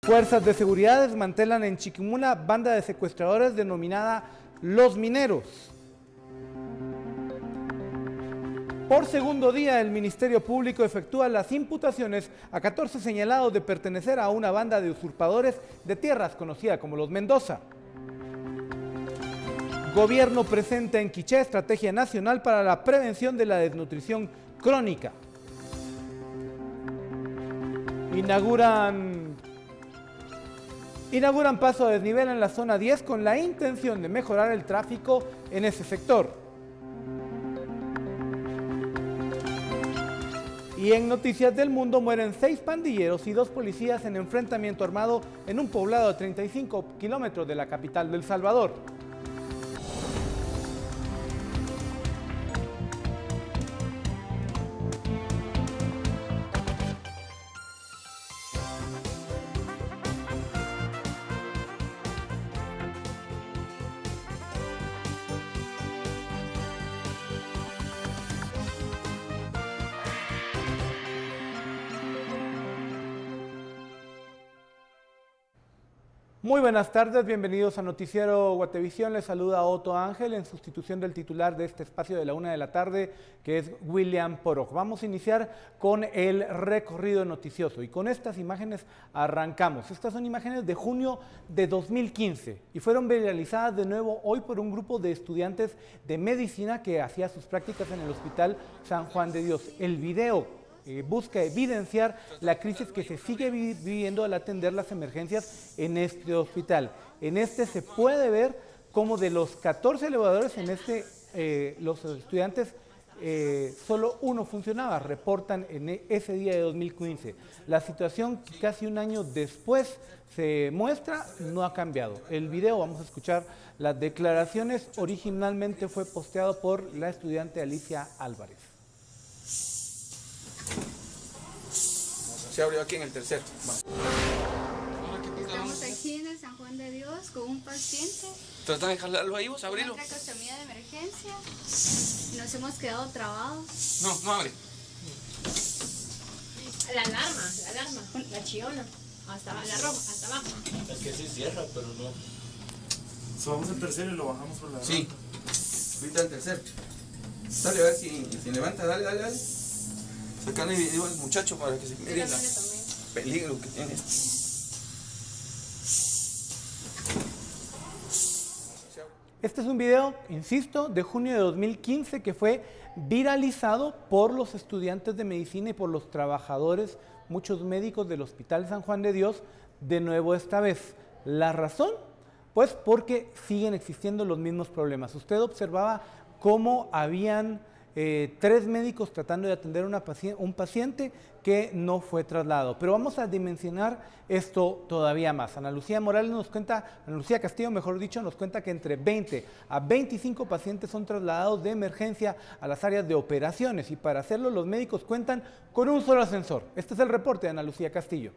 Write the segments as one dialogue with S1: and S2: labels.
S1: Fuerzas de seguridad desmantelan en Chiquimula banda de secuestradores denominada Los Mineros. Por segundo día, el Ministerio Público efectúa las imputaciones a 14 señalados de pertenecer a una banda de usurpadores de tierras conocida como los Mendoza. Gobierno presenta en Quiché estrategia nacional para la prevención de la desnutrición crónica. Inauguran paso a desnivel en la zona 10 con la intención de mejorar el tráfico en ese sector. Y en Noticias del Mundo mueren 6 pandilleros y 2 policías en enfrentamiento armado en un poblado de 35 kilómetros de la capital de El Salvador. Muy buenas tardes, bienvenidos a Noticiero Guatevisión. Les saluda Otto Ángel en sustitución del titular de este espacio de la 1 de la tarde, que es William Poroj. Vamos a iniciar con el recorrido noticioso y con estas imágenes arrancamos. Estas son imágenes de junio de 2015 y fueron viralizadas de nuevo hoy por un grupo de estudiantes de medicina que hacía sus prácticas en el Hospital San Juan de Dios. El video busca evidenciar la crisis que se sigue viviendo al atender las emergencias en este hospital. En este se puede ver cómo de los 14 elevadores en los estudiantes solo uno funcionaba, reportan en ese día de 2015. La situación casi un año después se muestra, no ha cambiado. El video, vamos a escuchar las declaraciones, originalmente fue posteado por la estudiante Alicia Álvarez.
S2: Se abrió aquí en el tercero.
S3: Estamos aquí en el San Juan de Dios con un paciente.
S2: Trata de jalarlo ahí, vos, abrilo.
S3: Una tracostomía de emergencia. Nos hemos quedado trabados.
S2: No abre.
S4: La alarma, la chillona. Hasta la roja, hasta abajo.
S5: Es que sí cierra, pero no.
S6: Subamos el tercero y lo bajamos por la
S2: Sí.
S6: rampa.
S2: Ahorita el tercero. Dale, a ver si levanta, dale. Sacale el video al muchacho para que se mire el peligro que tiene esto.
S1: Este es un video, insisto, de junio de 2015 que fue viralizado por los estudiantes de medicina y por los trabajadores, muchos médicos del Hospital San Juan de Dios, de nuevo esta vez. ¿La razón? Pues porque siguen existiendo los mismos problemas. Usted observaba cómo habían 3 médicos tratando de atender un paciente que no fue trasladado. Pero vamos a dimensionar esto todavía más. Ana Lucía Castillo, mejor dicho, nos cuenta que entre 20 a 25 pacientes son trasladados de emergencia a las áreas de operaciones y para hacerlo los médicos cuentan con un solo ascensor. Este es el reporte de Ana Lucía Castillo.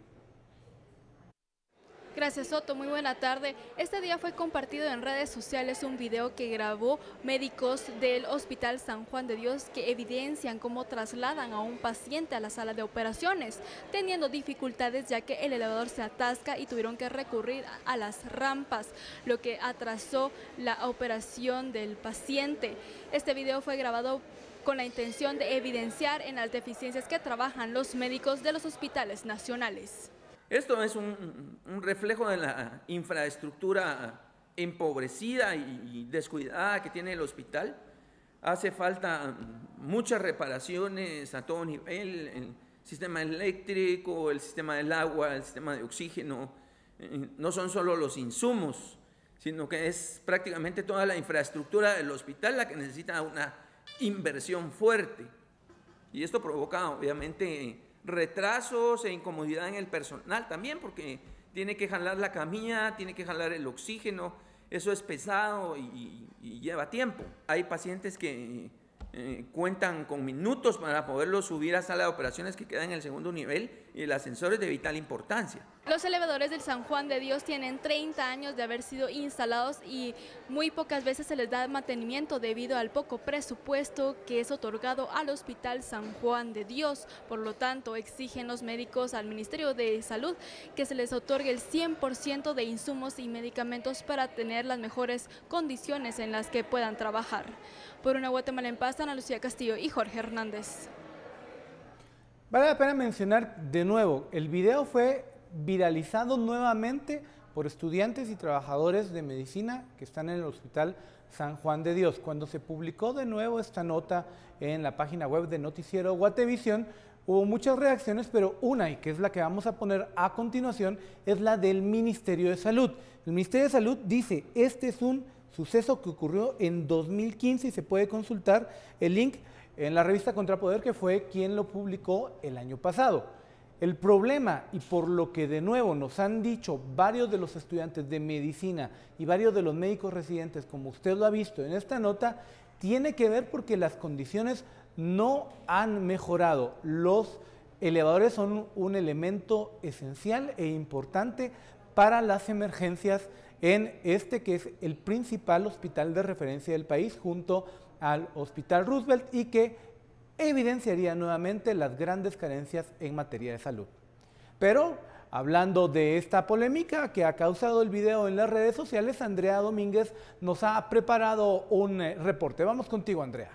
S7: Gracias, Soto. Muy buena tarde. Este día fue compartido en redes sociales un video que grabó médicos del Hospital San Juan de Dios que evidencian cómo trasladan a un paciente a la sala de operaciones, teniendo dificultades ya que el elevador se atasca y tuvieron que recurrir a las rampas, lo que atrasó la operación del paciente. Este video fue grabado con la intención de evidenciar en las deficiencias que trabajan los médicos de los hospitales nacionales.
S8: Esto es un reflejo de la infraestructura empobrecida y descuidada que tiene el hospital. Hace falta muchas reparaciones a todo nivel, el sistema eléctrico, el sistema del agua, el sistema de oxígeno. No son solo los insumos, sino que es prácticamente toda la infraestructura del hospital la que necesita una inversión fuerte. Y esto provoca, obviamente, retrasos e incomodidad en el personal también, porque tiene que jalar la camilla, tiene que jalar el oxígeno, eso es pesado y lleva tiempo. Hay pacientes que cuentan con minutos para poderlos subir a sala de operaciones que queda en el segundo nivel el ascensor es de vital importancia.
S7: Los elevadores del San Juan de Dios tienen 30 años de haber sido instalados y muy pocas veces se les da mantenimiento debido al poco presupuesto que es otorgado al Hospital San Juan de Dios. Por lo tanto, exigen los médicos al Ministerio de Salud que se les otorgue el 100% de insumos y medicamentos para tener las mejores condiciones en las que puedan trabajar. Por una Guatemala en paz, Ana Lucía Castillo y Jorge Hernández.
S1: Vale la pena mencionar de nuevo, el video fue viralizado nuevamente por estudiantes y trabajadores de medicina que están en el Hospital San Juan de Dios. Cuando se publicó de nuevo esta nota en la página web de Noticiero Guatevisión, hubo muchas reacciones, pero una, y que es la que vamos a poner a continuación, es la del Ministerio de Salud. El Ministerio de Salud dice, este es un suceso que ocurrió en 2015 y se puede consultar el link en la revista Contrapoder, que fue quien lo publicó el año pasado. El problema, y por lo que de nuevo nos han dicho varios de los estudiantes de medicina y varios de los médicos residentes, como usted lo ha visto en esta nota, tiene que ver porque las condiciones no han mejorado. Los elevadores son un elemento esencial e importante para las emergencias en este que es el principal hospital de referencia del país junto al Hospital Roosevelt y que evidenciaría nuevamente las grandes carencias en materia de salud. Pero, hablando de esta polémica que ha causado el video en las redes sociales, Andrea Domínguez nos ha preparado un reporte. Vamos contigo, Andrea.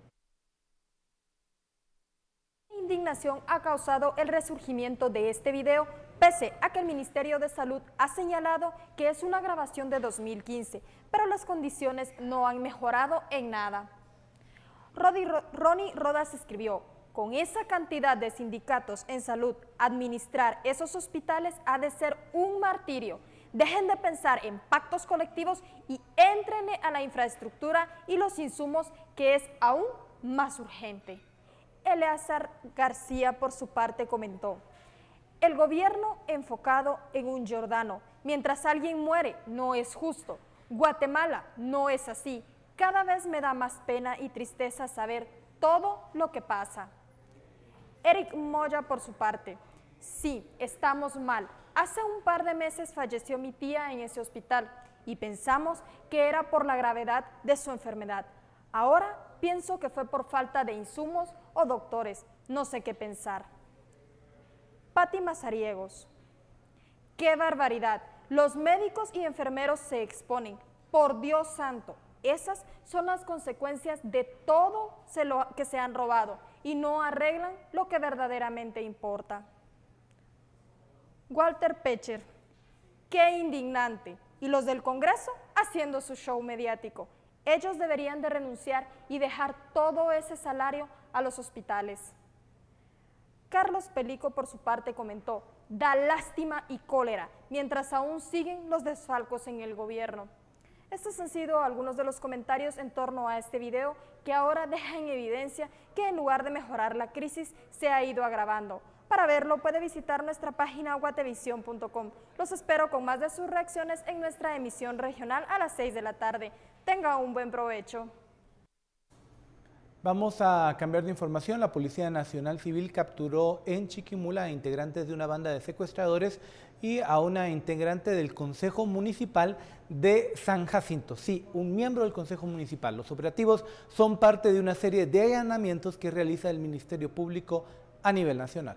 S9: Indignación ha causado el resurgimiento de este video, pese a que el Ministerio de Salud ha señalado que es una grabación de 2015, pero las condiciones no han mejorado en nada. Ronnie Rodas escribió, con esa cantidad de sindicatos en salud, administrar esos hospitales ha de ser un martirio. Dejen de pensar en pactos colectivos y éntrenle a la infraestructura y los insumos, que es aún más urgente. Eleazar García, por su parte, comentó, el gobierno enfocado en un Giordano, mientras alguien muere, no es justo. Guatemala no es así. Cada vez me da más pena y tristeza saber todo lo que pasa. Eric Moya, por su parte, sí, estamos mal. Hace un par de meses falleció mi tía en ese hospital y pensamos que era por la gravedad de su enfermedad. Ahora pienso que fue por falta de insumos o doctores. No sé qué pensar. Pati Mazariegos, qué barbaridad. Los médicos y enfermeros se exponen. Por Dios santo. Esas son las consecuencias de todo que se han robado y no arreglan lo que verdaderamente importa. Walter Pecher, qué indignante. Y los del Congreso haciendo su show mediático. Ellos deberían de renunciar y dejar todo ese salario a los hospitales. Carlos Pelico, por su parte, comentó, da lástima y cólera, mientras aún siguen los desfalcos en el gobierno. Estos han sido algunos de los comentarios en torno a este video que ahora deja en evidencia que en lugar de mejorar la crisis se ha ido agravando. Para verlo puede visitar nuestra página guatevision.com. Los espero con más de sus reacciones en nuestra emisión regional a las 6 de la tarde. Tenga un buen provecho.
S1: Vamos a cambiar de información. La Policía Nacional Civil capturó en Chiquimula a integrantes de una banda de secuestradores y a una integrante del Consejo Municipal de San Jacinto. Sí, un miembro del Consejo Municipal. Los operativos son parte de una serie de allanamientos que realiza el Ministerio Público a nivel nacional.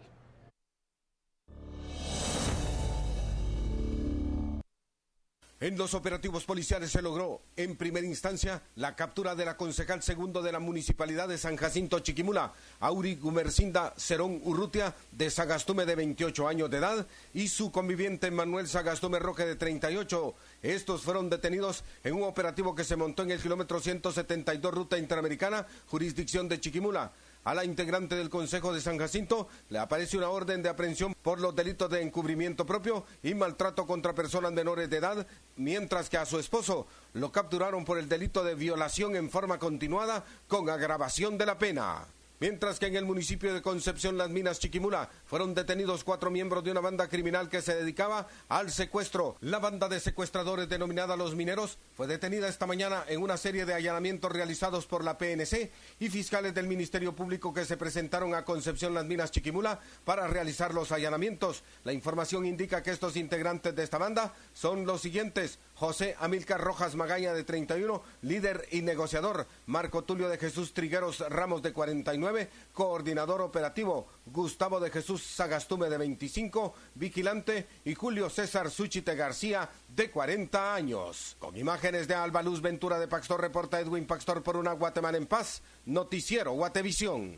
S10: En los operativos policiales se logró, en primera instancia, la captura de la concejal segundo de la Municipalidad de San Jacinto Chiquimula, Auri Gumercinda Cerón Urrutia, de Sagastume, de 28 años de edad, y su conviviente Manuel Sagastume Roque, de 38. Estos fueron detenidos en un operativo que se montó en el kilómetro 172, Ruta Interamericana, jurisdicción de Chiquimula. A la integrante del Consejo de San Jacinto le aparece una orden de aprehensión por los delitos de encubrimiento propio y maltrato contra personas menores de edad, mientras que a su esposo lo capturaron por el delito de violación en forma continuada con agravación de la pena. Mientras que en el municipio de Concepción Las Minas, Chiquimula, fueron detenidos 4 miembros de una banda criminal que se dedicaba al secuestro. La banda de secuestradores denominada Los Mineros fue detenida esta mañana en una serie de allanamientos realizados por la PNC y fiscales del Ministerio Público que se presentaron a Concepción Las Minas, Chiquimula para realizar los allanamientos. La información indica que estos integrantes de esta banda son los siguientes: José Amílcar Rojas Magaña, de 31, líder y negociador; Marco Tulio de Jesús Trigueros Ramos, de 49, coordinador operativo; Gustavo de Jesús Sagastume, de 25, vigilante; y Julio César Suchite García, de 40 años. Con imágenes de Alba Luz Ventura de Paxtor, reporta Edwin Paxtor por una Guatemala en paz, Noticiero Guatevisión.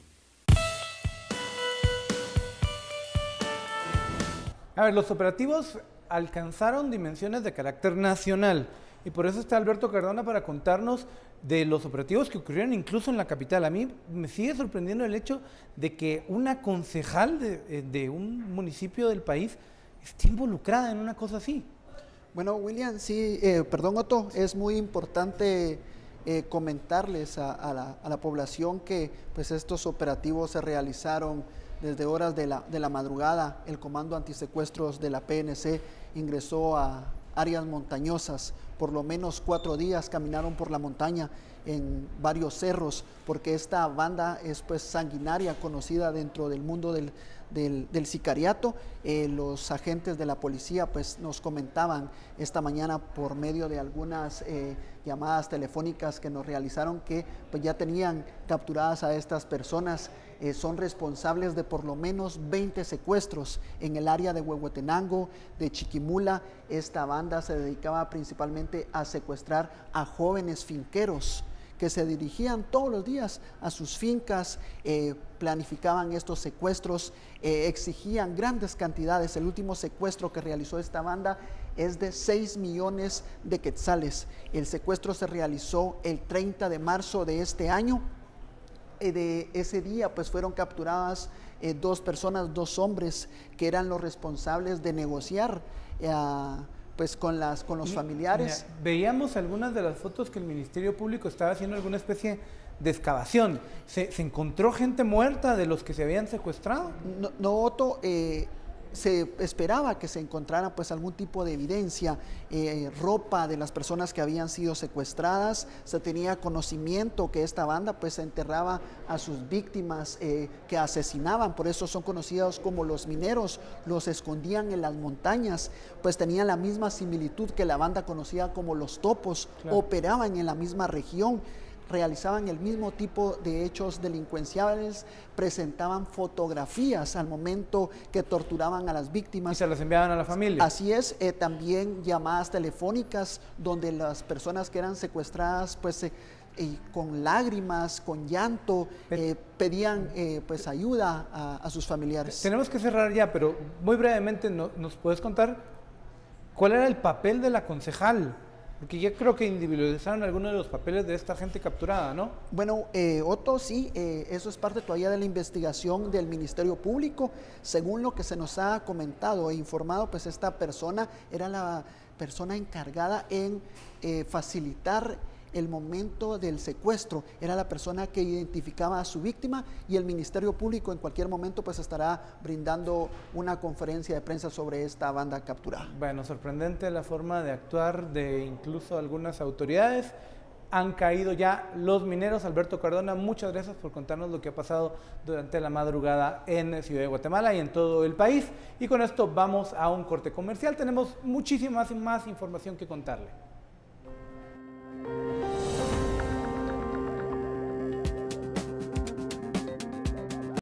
S1: A ver, los operativos alcanzaron dimensiones de carácter nacional y por eso está Alberto Cardona para contarnos de los operativos que ocurrieron incluso en la capital. A mí me sigue sorprendiendo el hecho de que una concejal de un municipio del país esté involucrada en una cosa así.
S11: Bueno, William, sí, perdón, Otto, es muy importante comentarles a la población que pues estos operativos se realizaron desde horas de la madrugada. El Comando Antisecuestros de la PNC ingresó a áreas montañosas. Por lo menos 4 días caminaron por la montaña en varios cerros, porque esta banda es pues sanguinaria, conocida dentro del mundo del sicariato. Los agentes de la policía pues nos comentaban esta mañana por medio de algunas llamadas telefónicas que nos realizaron que pues ya tenían capturadas a estas personas. Son responsables de por lo menos 20 secuestros en el área de Huehuetenango, de Chiquimula. Esta banda se dedicaba principalmente a secuestrar a jóvenes finqueros que se dirigían todos los días a sus fincas, planificaban estos secuestros, exigían grandes cantidades. El último secuestro que realizó esta banda es de 6 millones de quetzales. El secuestro se realizó el 30 de marzo de este año. De ese día pues fueron capturadas 2 personas, 2 hombres que eran los responsables de negociar pues con los familiares.
S1: Mira, veíamos algunas de las fotos que el Ministerio Público estaba haciendo alguna especie de excavación. ¿Se encontró gente muerta de los que se habían secuestrado?
S11: No, Otto, se esperaba que se encontrara pues algún tipo de evidencia, ropa de las personas que habían sido secuestradas. Se tenía conocimiento que esta banda pues enterraba a sus víctimas que asesinaban, por eso son conocidos como los mineros. Los escondían en las montañas, pues tenían la misma similitud que la banda conocida como los topos. Claro. Operaban en la misma región, realizaban el mismo tipo de hechos delincuenciales, presentaban fotografías al momento que torturaban a las víctimas.
S1: ¿Y se las enviaban a la familia?
S11: Así es, también llamadas telefónicas donde las personas que eran secuestradas pues con lágrimas, con llanto, pedían pues ayuda a sus familiares.
S1: Tenemos que cerrar ya, pero muy brevemente ¿nos puedes contar cuál era el papel de la concejal? Porque ya creo que individualizaron algunos de los papeles de esta gente capturada, ¿no?
S11: Bueno, Otto, sí, eso es parte todavía de la investigación del Ministerio Público. Según lo que se nos ha comentado e informado, pues esta persona era la persona encargada en facilitar el momento del secuestro. Era la persona que identificaba a su víctima y el Ministerio Público en cualquier momento pues estará brindando una conferencia de prensa sobre esta banda capturada.
S1: Bueno, sorprendente la forma de actuar de incluso algunas autoridades. Han caído ya los mineros. Alberto Cardona, muchas gracias por contarnos lo que ha pasado durante la madrugada en Ciudad de Guatemala y en todo el país. Y con esto vamos a un corte comercial. Tenemos muchísima más información que contarle.